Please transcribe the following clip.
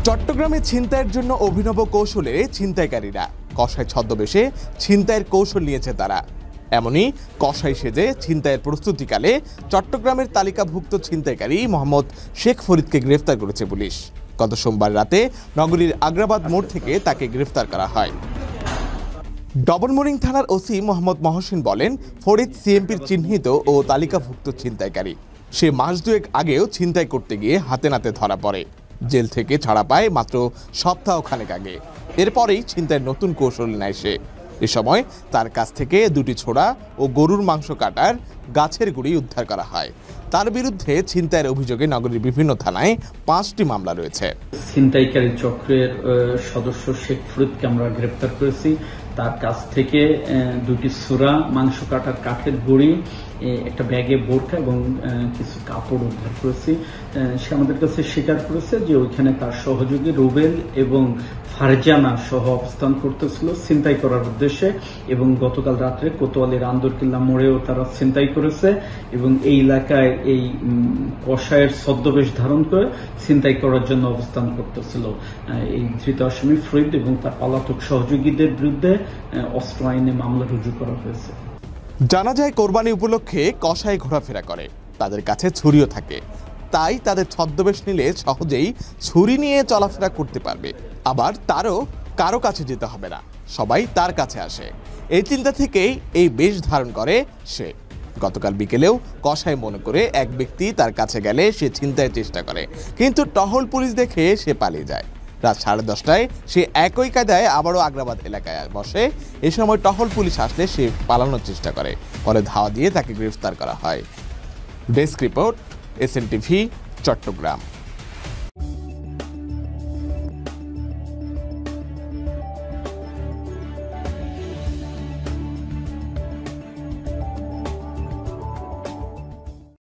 চট্টগ্রামে ছিনতাইয়ের জন্য অভিনব কৌশলে ছিনতাইকারীরা কসাই ছদ্মবেশে ছিনতাইয়ের কৌশল নিয়েছে তারা। এমনই কসাই সেজে ছিনতাইয়ের প্রস্তুতিকালে চট্টগ্রামের তালিকাভুক্ত ছিনতাইকারী মোহাম্মদ শেখ ফরিদকে গ্রেফতার করেছে পুলিশ। গত সোমবার রাতে নগরীর আগ্রাবাদ মোড় থেকে তাকে গ্রেফতার করা হয়। ডবলমুরিং থানার ওসি মোহাম্মদ মহসিন বলেন, ফরিদ সিএমপির চিহ্নিত ও তালিকাভুক্ত ছিনতাইকারী। সে মাস দুয়েক আগেও ছিনতাই করতে গিয়ে হাতে নাতে ধরা পড়ে। জেল থেকে ছাড়া পায় মাত্র সপ্তাহখানেক আগে। এরপরেই ছিনতাইয়ের নতুন কৌশল নেয় সে। এ সময় তার কাছ থেকে দুটি ছোড়া ও গরুর মাংস কাটার গাছের গুঁড়ি উদ্ধার করা হয়। তার বিরুদ্ধে ছিনতাইয়ের অভিযোগে নগরীর বিভিন্ন থানায় 5টি মামলা রয়েছে। ছিনতাইকারী চক্রের সদস্য শেখ ফরিদকে আমরা গ্রেপ্তার করেছি। তার কাছ থেকে দুটি ছোড়া, মাংস কাটার কাঠের গুঁড়ি, একটা ব্যাগে বোরকা এবং কিছু কাপড় উদ্ধার করেছি। সে আমাদের কাছে স্বীকার করেছে যে ওইখানে তার সহযোগী রুবেল এবং ফারজানা সহ অবস্থান করতেছিল ছিনতাই করার উদ্দেশ্যে, এবং গতকাল রাত্রে কোতোয়ালির আন্দরকিল্লা মোড়েও তারা ছিনতাই করেছে এবং এই এলাকায় এই কসাইয়ের ছদ্মবেশ ধারণ করে ছিনতাই করার জন্য অবস্থান করতেছিল। এই ধৃত আসামি ফরিদ এবং তার পলাতক সহযোগীদের বিরুদ্ধে অস্ত্র আইনে মামলা রুজু করা হয়েছে। জানা যায়, কোরবানি উপলক্ষে কসাই ঘোরাফেরা করে, তাদের কাছে ছুরিও থাকে। তাই তাদের ছদ্মবেশ নিলে সহজেই ছুরি নিয়ে চলাফেরা করতে পারবে। আবার তারও কারো কাছে যেতে হবে না, সবাই তার কাছে আসে। এই চিন্তা থেকেই এই বেশ ধারণ করে সে। গতকাল বিকেলেও কসাই মনে করে এক ব্যক্তি তার কাছে গেলে সে ছিনতাইয়ের চেষ্টা করে, কিন্তু টহল পুলিশ দেখে সে পালিয়ে যায়। রাত 10:30টায় সে একই কায়দায় আবারও আগ্রাবাদ এলাকায় বসে। এ সময় টহল পুলিশ আসলে সে পালানোর চেষ্টা করে, পরে ধাওয়া দিয়ে তাকে গ্রেফতার করা হয়। Desk report, SNTV, Chittagong.